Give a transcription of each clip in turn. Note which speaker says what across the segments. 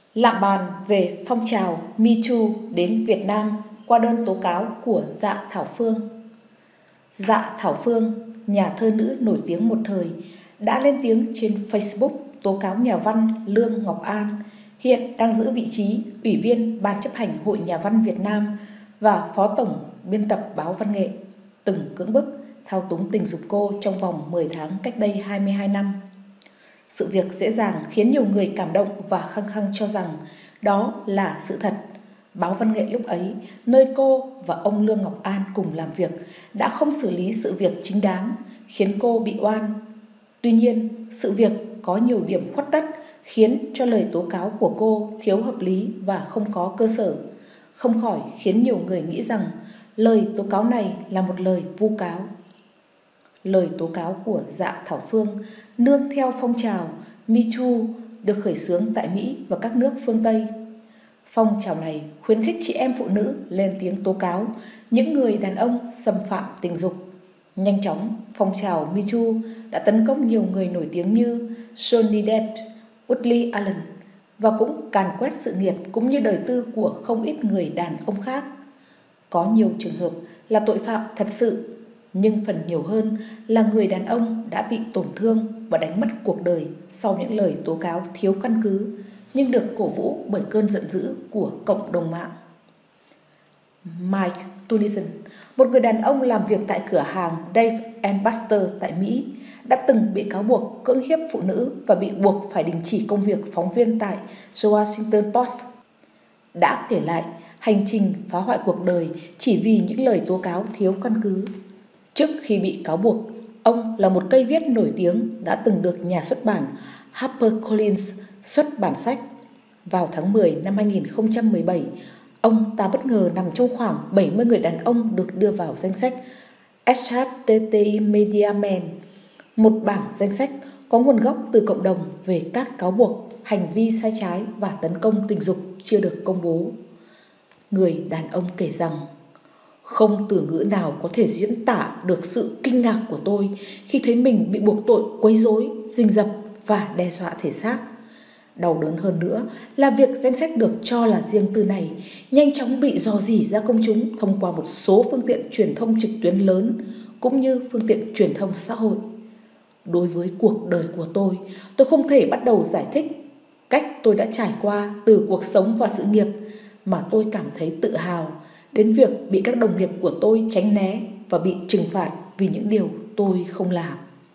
Speaker 1: Lạm bàn về phong trào Me Too đến Việt Nam qua đơn tố cáo của Dạ Thảo Phương. Dạ Thảo Phương, nhà thơ nữ nổi tiếng một thời, đã lên tiếng trên Facebook tố cáo nhà văn Lương Ngọc An, hiện đang giữ vị trí Ủy viên Ban chấp hành Hội Nhà văn Việt Nam và Phó Tổng biên tập báo Văn nghệ, từng cưỡng bức, thao túng tình dục cô trong vòng 10 tháng cách đây 22 năm. Sự việc dễ dàng khiến nhiều người cảm động và khăng khăng cho rằng đó là sự thật. Báo Văn nghệ lúc ấy, nơi cô và ông Lương Ngọc An cùng làm việc, đã không xử lý sự việc chính đáng, khiến cô bị oan. Tuy nhiên, sự việc có nhiều điểm khuất tất, khiến cho lời tố cáo của cô thiếu hợp lý và không có cơ sở, không khỏi khiến nhiều người nghĩ rằng lời tố cáo này là một lời vu cáo. Lời tố cáo của Dạ Thảo Phương nương theo phong trào Me Too được khởi xướng tại Mỹ và các nước phương Tây. Phong trào này khuyến khích chị em phụ nữ lên tiếng tố cáo những người đàn ông xâm phạm tình dục. Nhanh chóng, phong trào Me Too đã tấn công nhiều người nổi tiếng như Johnny Depp, Woody Allen và cũng càn quét sự nghiệp cũng như đời tư của không ít người đàn ông khác. Có nhiều trường hợp là tội phạm thật sự, nhưng phần nhiều hơn là người đàn ông đã bị tổn thương và đánh mất cuộc đời sau những lời tố cáo thiếu căn cứ, nhưng được cổ vũ bởi cơn giận dữ của cộng đồng mạng. Mike Tyson, một người đàn ông làm việc tại cửa hàng Dave & Buster tại Mỹ, đã từng bị cáo buộc cưỡng hiếp phụ nữ và bị buộc phải đình chỉ công việc phóng viên tại The Washington Post, đã kể lại hành trình phá hoại cuộc đời chỉ vì những lời tố cáo thiếu căn cứ. Trước khi bị cáo buộc, ông là một cây viết nổi tiếng đã từng được nhà xuất bản HarperCollins xuất bản sách. Vào tháng 10 năm 2017, ông ta bất ngờ nằm trong khoảng 70 người đàn ông được đưa vào danh sách SHTTI Media Men, một bảng danh sách có nguồn gốc từ cộng đồng về các cáo buộc hành vi sai trái và tấn công tình dục chưa được công bố. Người đàn ông kể rằng, không từ ngữ nào có thể diễn tả được sự kinh ngạc của tôi khi thấy mình bị buộc tội quấy rối, rình rập và đe dọa thể xác. Đau đớn hơn nữa là việc danh sách được cho là riêng tư này nhanh chóng bị rò rỉ ra công chúng thông qua một số phương tiện truyền thông trực tuyến lớn cũng như phương tiện truyền thông xã hội. Đối với cuộc đời của tôi không thể bắt đầu giải thích cách tôi đã trải qua từ cuộc sống và sự nghiệp, mà tôi cảm thấy tự hào đến việc bị các đồng nghiệp của tôi tránh né và bị trừng phạt vì những điều tôi không làm.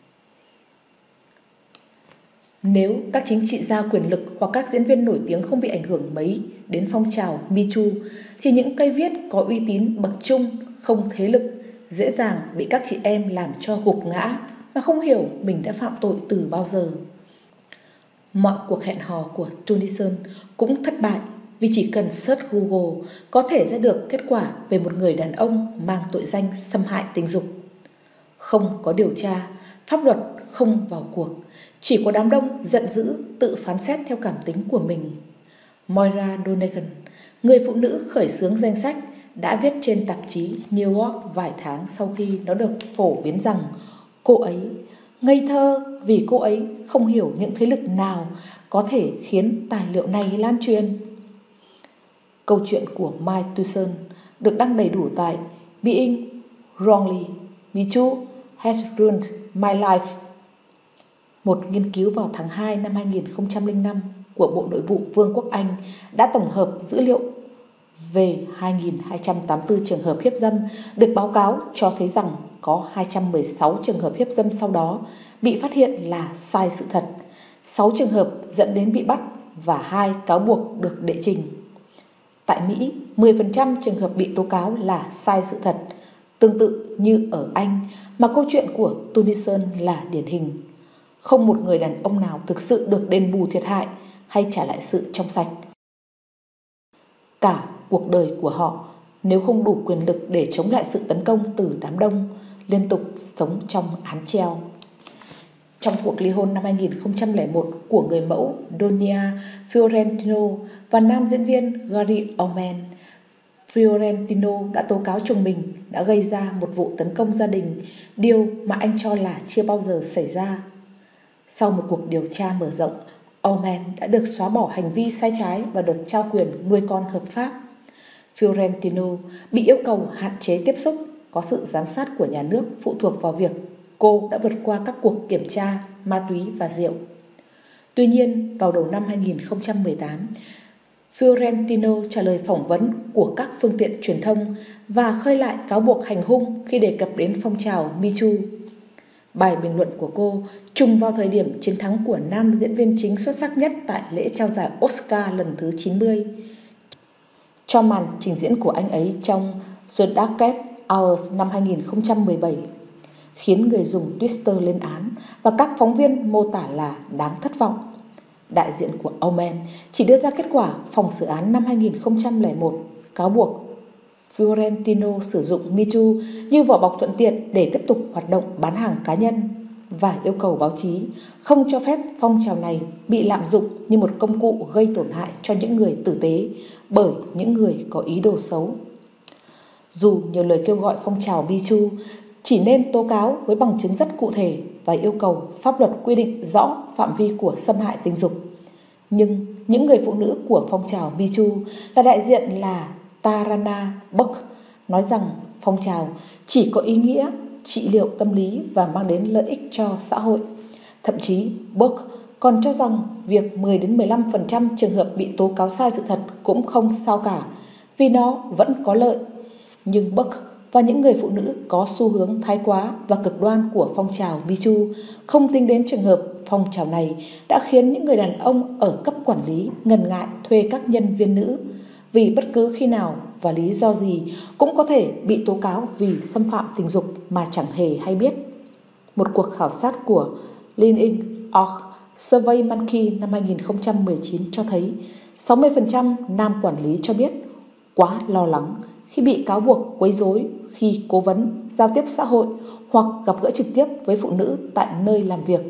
Speaker 1: Nếu các chính trị gia quyền lực hoặc các diễn viên nổi tiếng không bị ảnh hưởng mấy đến phong trào Me Too, thì những cây viết có uy tín bậc trung, không thế lực, dễ dàng bị các chị em làm cho gục ngã mà không hiểu mình đã phạm tội từ bao giờ. Mọi cuộc hẹn hò của Tyson cũng thất bại vì chỉ cần search Google có thể ra được kết quả về một người đàn ông mang tội danh xâm hại tình dục. Không có điều tra, pháp luật không vào cuộc, chỉ có đám đông giận dữ tự phán xét theo cảm tính của mình. Moira Donegan, người phụ nữ khởi xướng danh sách, đã viết trên tạp chí New York vài tháng sau khi nó được phổ biến rằng cô ấy ngây thơ vì cô ấy không hiểu những thế lực nào có thể khiến tài liệu này lan truyền. Câu chuyện của Mike Tyson được đăng đầy đủ tại Being Wrongly, Me Too Has Ruined My Life. Một nghiên cứu vào tháng 2 năm 2005 của Bộ Nội vụ Vương quốc Anh đã tổng hợp dữ liệu về 2.284 trường hợp hiếp dâm được báo cáo cho thấy rằng có 216 trường hợp hiếp dâm sau đó bị phát hiện là sai sự thật, 6 trường hợp dẫn đến bị bắt và 2 cáo buộc được đệ trình. Tại Mỹ, 10% trường hợp bị tố cáo là sai sự thật, tương tự như ở Anh mà câu chuyện của Tyson là điển hình. Không một người đàn ông nào thực sự được đền bù thiệt hại hay trả lại sự trong sạch. Cả cuộc đời của họ, nếu không đủ quyền lực để chống lại sự tấn công từ đám đông, liên tục sống trong án treo. Trong cuộc ly hôn năm 2001 của người mẫu Donia Fiorentino và nam diễn viên Gary Oldman, Fiorentino đã tố cáo chồng mình đã gây ra một vụ tấn công gia đình, điều mà anh cho là chưa bao giờ xảy ra. Sau một cuộc điều tra mở rộng, Oman đã được xóa bỏ hành vi sai trái và được trao quyền nuôi con hợp pháp. Fiorentino bị yêu cầu hạn chế tiếp xúc, có sự giám sát của nhà nước phụ thuộc vào việc cô đã vượt qua các cuộc kiểm tra ma túy và rượu. Tuy nhiên, vào đầu năm 2018, Fiorentino trả lời phỏng vấn của các phương tiện truyền thông và khơi lại cáo buộc hành hung khi đề cập đến phong trào Me Too. Bài bình luận của cô trùng vào thời điểm chiến thắng của nam diễn viên chính xuất sắc nhất tại lễ trao giải Oscar lần thứ 90. Trong màn trình diễn của anh ấy trong The Darkest Hours năm 2017, khiến người dùng Twitter lên án và các phóng viên mô tả là đáng thất vọng. Đại diện của Oman chỉ đưa ra kết quả phòng xử án năm 2001 cáo buộc Fiorentino sử dụng Me Too như vỏ bọc thuận tiện để tiếp tục hoạt động bán hàng cá nhân và yêu cầu báo chí không cho phép phong trào này bị lạm dụng như một công cụ gây tổn hại cho những người tử tế bởi những người có ý đồ xấu. Dù nhiều lời kêu gọi phong trào Me Too chỉ nên tố cáo với bằng chứng rất cụ thể và yêu cầu pháp luật quy định rõ phạm vi của xâm hại tình dục, nhưng những người phụ nữ của phong trào Me Too là đại diện là Tarana Burke nói rằng phong trào chỉ có ý nghĩa trị liệu tâm lý và mang đến lợi ích cho xã hội. Thậm chí Burke còn cho rằng việc 10-15% trường hợp bị tố cáo sai sự thật cũng không sao cả vì nó vẫn có lợi. Nhưng Burke và những người phụ nữ có xu hướng thái quá và cực đoan của phong trào Me Too không tính đến trường hợp phong trào này đã khiến những người đàn ông ở cấp quản lý ngần ngại thuê các nhân viên nữ vì bất cứ khi nào và lý do gì cũng có thể bị tố cáo vì xâm phạm tình dục mà chẳng hề hay biết. Một cuộc khảo sát của Leading Org Survey Monkey năm 2019 cho thấy 60% nam quản lý cho biết quá lo lắng khi bị cáo buộc quấy rối khi cố vấn, giao tiếp xã hội hoặc gặp gỡ trực tiếp với phụ nữ tại nơi làm việc.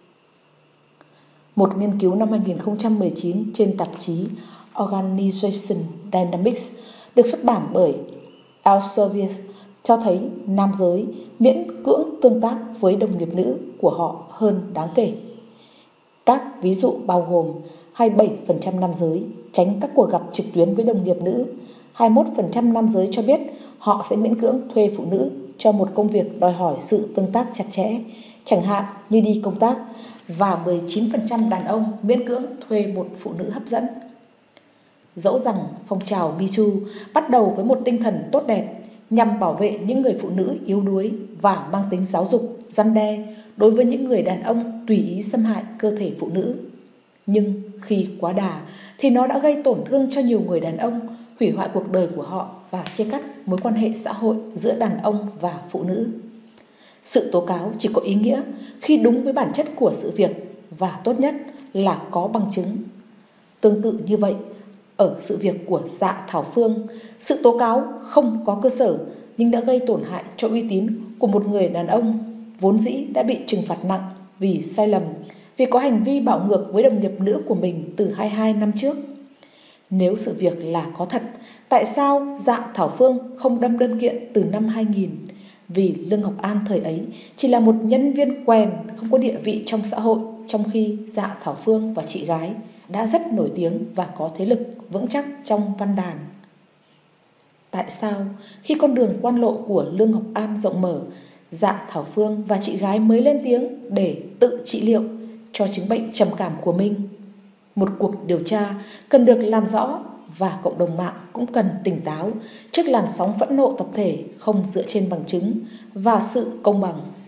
Speaker 1: Một nghiên cứu năm 2019 trên tạp chí Organization Dynamics được xuất bản bởi Elsevier cho thấy nam giới miễn cưỡng tương tác với đồng nghiệp nữ của họ hơn đáng kể. Các ví dụ bao gồm 27% nam giới tránh các cuộc gặp trực tuyến với đồng nghiệp nữ, 21% nam giới cho biết họ sẽ miễn cưỡng thuê phụ nữ cho một công việc đòi hỏi sự tương tác chặt chẽ, chẳng hạn như đi công tác, và 19% đàn ông miễn cưỡng thuê một phụ nữ hấp dẫn. Dẫu rằng phong trào Me Too bắt đầu với một tinh thần tốt đẹp nhằm bảo vệ những người phụ nữ yếu đuối và mang tính giáo dục, răn đe đối với những người đàn ông tùy ý xâm hại cơ thể phụ nữ. Nhưng khi quá đà thì nó đã gây tổn thương cho nhiều người đàn ông, hủy hoại cuộc đời của họ và chia cắt mối quan hệ xã hội giữa đàn ông và phụ nữ. Sự tố cáo chỉ có ý nghĩa khi đúng với bản chất của sự việc và tốt nhất là có bằng chứng. Tương tự như vậy, ở sự việc của Dạ Thảo Phương, sự tố cáo không có cơ sở nhưng đã gây tổn hại cho uy tín của một người đàn ông vốn dĩ đã bị trừng phạt nặng vì sai lầm, vì có hành vi bạo ngược với đồng nghiệp nữ của mình từ 22 năm trước. Nếu sự việc là có thật, tại sao Dạ Thảo Phương không đâm đơn kiện từ năm 2000? Vì Lương Ngọc An thời ấy chỉ là một nhân viên quèn không có địa vị trong xã hội, trong khi Dạ Thảo Phương và chị gái đã rất nổi tiếng và có thế lực vững chắc trong văn đàn. Tại sao khi con đường quan lộ của Lương Ngọc An rộng mở, Dạ Thảo Phương và chị gái mới lên tiếng để tự trị liệu cho chứng bệnh trầm cảm của mình? Một cuộc điều tra cần được làm rõ và cộng đồng mạng cũng cần tỉnh táo trước làn sóng phẫn nộ tập thể không dựa trên bằng chứng và sự công bằng.